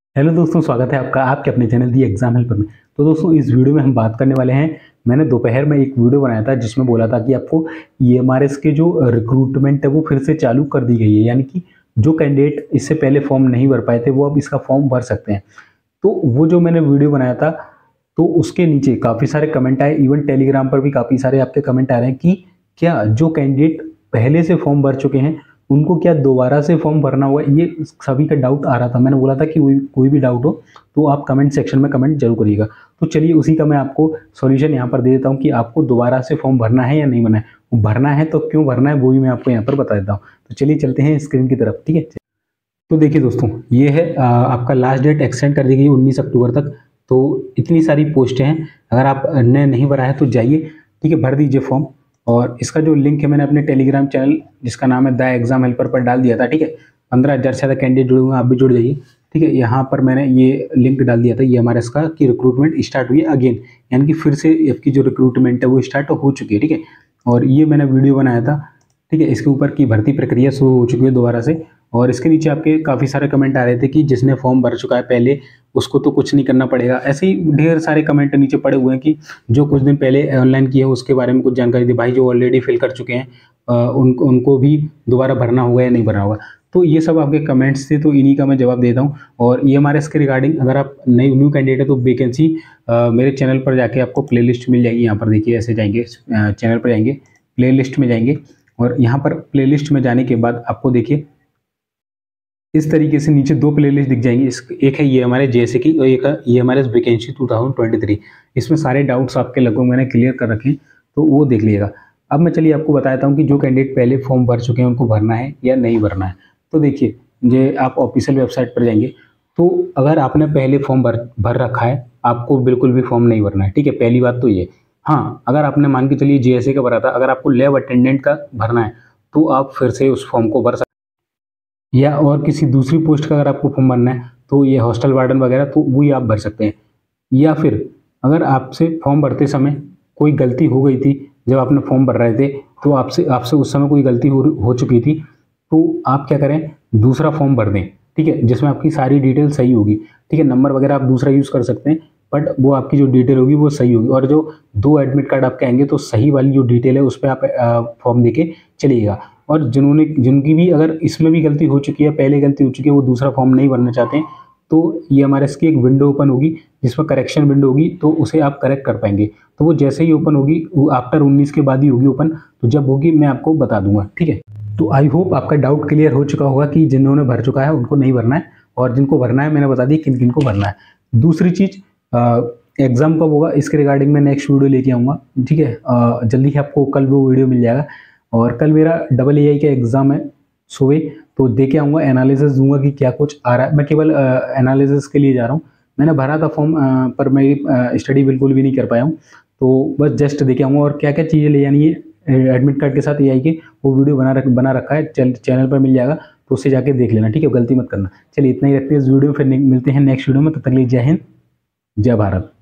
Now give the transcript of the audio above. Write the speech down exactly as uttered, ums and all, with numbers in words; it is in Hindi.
हेलो दोस्तों, स्वागत है आपका आपके अपने चैनल दी एग्जाम हेल्पर में। तो दोस्तों, इस वीडियो में हम बात करने वाले हैं। मैंने दोपहर में एक वीडियो बनाया था जिसमें बोला था कि आपको ईएमआरएस के जो रिक्रूटमेंट है वो फिर से चालू कर दी गई है, यानी कि जो कैंडिडेट इससे पहले फॉर्म नहीं भर पाए थे वो अब इसका फॉर्म भर सकते हैं। तो वो जो मैंने वीडियो बनाया था, तो उसके नीचे काफ़ी सारे कमेंट आए, इवन टेलीग्राम पर भी काफ़ी सारे आपके कमेंट आ रहे हैं कि क्या जो कैंडिडेट पहले से फॉर्म भर चुके हैं उनको क्या दोबारा से फॉर्म भरना होगा। ये सभी का डाउट आ रहा था। मैंने बोला था कि कोई कोई भी डाउट हो तो आप कमेंट सेक्शन में कमेंट जरूर करिएगा। तो चलिए उसी का मैं आपको सॉल्यूशन यहाँ पर दे देता हूँ कि आपको दोबारा से फॉर्म भरना है या नहीं भरना है। भरना है तो क्यों भरना है वो भी मैं आपको यहाँ पर बता देता हूँ। तो चलिए चलते हैं स्क्रीन की तरफ। ठीक है, तो देखिए दोस्तों, ये है आ, आपका लास्ट डेट एक्सटेंड कर दी गई उन्नीस अक्टूबर तक। तो इतनी सारी पोस्टें हैं, अगर आप ने नहीं भरा है तो जाइए, ठीक है, भर दीजिए फॉर्म। और इसका जो लिंक है मैंने अपने टेलीग्राम चैनल जिसका नाम है द एग्जाम हेल्पर पर डाल दिया था। ठीक है, पंद्रह हज़ार से ज़्यादा कैंडिडेट जुड़े हुए हैं, आप भी जुड़ जाइए। ठीक है, यहाँ पर मैंने ये लिंक डाल दिया था ये हमारा इसका कि रिक्रूटमेंट स्टार्ट हुई है अगेन, यानी कि फिर से आपकी जो रिक्रूटमेंट है वो स्टार्ट हो चुकी है। ठीक है, और ये मैंने वीडियो बनाया था। ठीक है, इसके ऊपर की भर्ती प्रक्रिया शुरू हो चुकी है दोबारा से। और इसके नीचे आपके काफ़ी सारे कमेंट आ रहे थे कि जिसने फॉर्म भर चुका है पहले उसको तो कुछ नहीं करना पड़ेगा। ऐसे ही ढेर सारे कमेंट नीचे पड़े हुए हैं कि जो कुछ दिन पहले ऑनलाइन किया है उसके बारे में कुछ जानकारी दी। भाई जो ऑलरेडी फिल कर चुके हैं उनको उनको भी दोबारा भरना होगा या नहीं भरना होगा। तो ये सब आपके कमेंट्स थे, तो इन्हीं का मैं जवाब देता हूँ। और ई एम आर एस के रिगार्डिंग अगर आप नई न्यू कैंडिडेट है तो वैकेंसी मेरे चैनल पर जाके आपको प्लेलिस्ट मिल जाएगी। यहाँ पर देखिए, ऐसे जाएंगे चैनल पर जाएंगे, प्लेलिस्ट में जाएंगे और यहाँ पर प्लेलिस्ट में जाने के बाद आपको देखिए इस तरीके से नीचे दो प्लेलिस्ट दिख जाएंगी। इस एक है ये हमारे जैसे की और एक है ये हमारे vacancy two thousand twenty three. इसमें सारे डाउट्स आपके लगभग मैंने क्लियर कर रखे, तो वो देख लीजिएगा। अब मैं चलिए आपको बताता हूँ कि जो कैंडिडेट पहले फॉर्म भर चुके हैं उनको भरना है या नहीं भरना है। तो देखिए, ये आप ऑफिशियल वेबसाइट पर जाएंगे, तो अगर आपने पहले फॉर्म भर भर रखा है आपको बिल्कुल भी फॉर्म नहीं भरना है। ठीक है, पहली बात तो ये। हाँ, अगर आपने मान के चलिए जे एस ए का भरा था, अगर आपको लैब अटेंडेंट का भरना है तो आप फिर से उस फॉर्म को भर सकते, या और किसी दूसरी पोस्ट का अगर आपको फॉर्म भरना है तो ये हॉस्टल वार्डन वगैरह तो वही आप भर सकते हैं। या फिर अगर आपसे फॉर्म भरते समय कोई गलती हो गई थी, जब आपने फॉर्म भर रहे थे तो आपसे आपसे उस समय कोई गलती हो हो चुकी थी, तो आप क्या करें, दूसरा फॉर्म भर दें। ठीक है, जिसमें आपकी सारी डिटेल सही होगी। ठीक है, नंबर वगैरह आप दूसरा यूज़ कर सकते हैं, बट वो आपकी जो डिटेल होगी वो सही होगी। और जो दो एडमिट कार्ड आपके आएंगे तो सही वाली जो डिटेल है उस पर आप फॉर्म दे के चलिएगा। और जिन्होंने जिनकी भी अगर इसमें भी गलती हो चुकी है, पहले गलती हो चुकी है, वो दूसरा फॉर्म नहीं भरना चाहते हैं, तो ये हमारे इसकी एक विंडो ओपन होगी जिसमें करेक्शन विंडो होगी, तो उसे आप करेक्ट कर पाएंगे। तो वो जैसे ही ओपन होगी, वो आफ्टर उन्नीस के बाद ही होगी ओपन, तो जब होगी मैं आपको बता दूंगा। ठीक है, तो आई होप आपका डाउट क्लियर हो चुका होगा कि जिन्होंने भर चुका है उनको नहीं भरना है, और जिनको भरना है मैंने बता दी किन किन को भरना है। दूसरी चीज़, एग्ज़ाम कब होगा इसके रिगार्डिंग मैं नेक्स्ट वीडियो लेके आऊँगा। ठीक है, आ, जल्दी ही आपको कल वो वीडियो मिल जाएगा। और कल मेरा डबल ए आई का एग्ज़ाम है सुबह, तो दे के आऊँगा, एनालिसिस दूंगा कि क्या कुछ आ रहा है। मैं केवल एनालिसिस के लिए जा रहा हूँ। मैंने भरा था फॉर्म, पर मेरी स्टडी बिल्कुल भी नहीं कर पाया हूँ, तो बस जस्ट दे के आऊँगा। और क्या क्या चीज़ें ले जानी है एडमिट कार्ड के साथ ए आई के, वो वीडियो बना रख बना रखा है, चैनल पर मिल जाएगा, तो उससे जाके देख लेना। ठीक है, गलती मत करना। चलिए इतना ही रखते हैं इस वीडियो, फिर मिलते हैं नेक्स्ट वीडियो में। तब तक के लिए जय हिंद, जय भारत।